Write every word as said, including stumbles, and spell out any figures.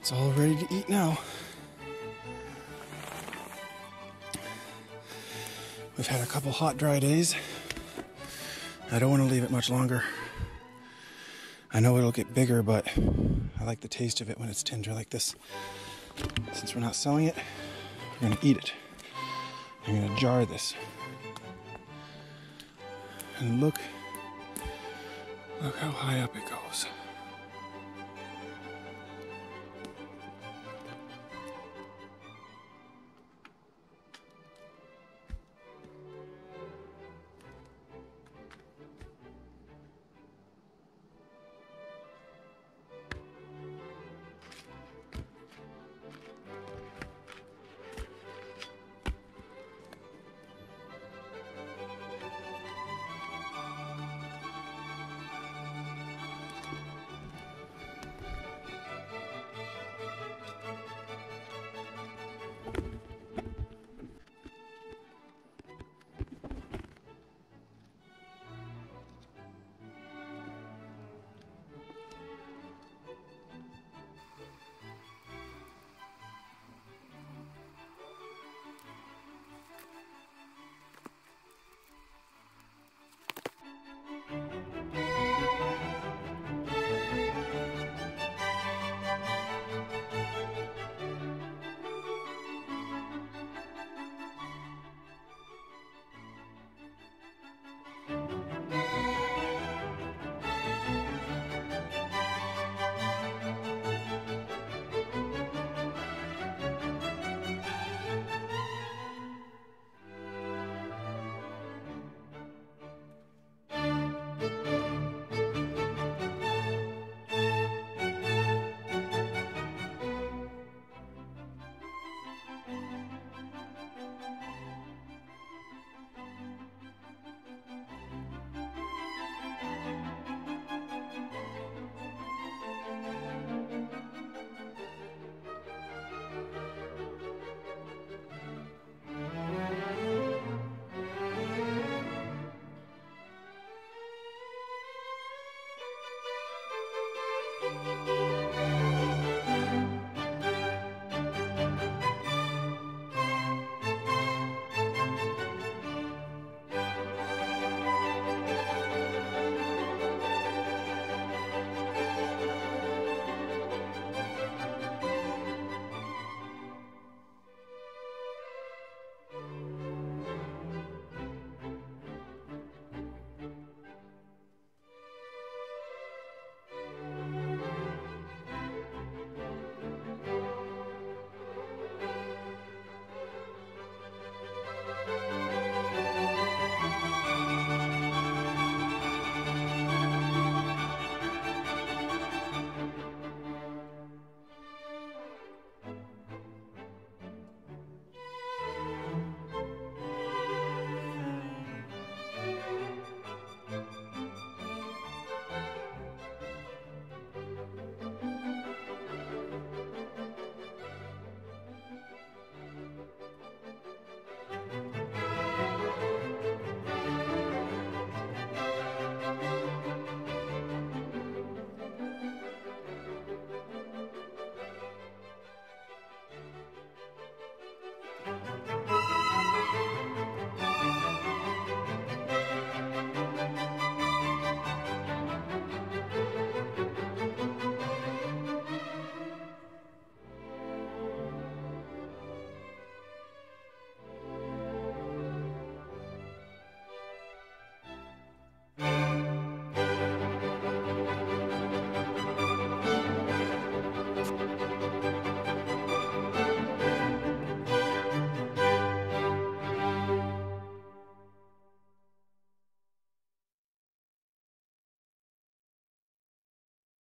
It's all ready to eat now. We've had a couple hot, dry days. I don't want to leave it much longer. I know it'll get bigger, but I like the taste of it when it's tender like this. Since we're not selling it, we're gonna eat it. I'm gonna jar this. And look, look how high up it goes.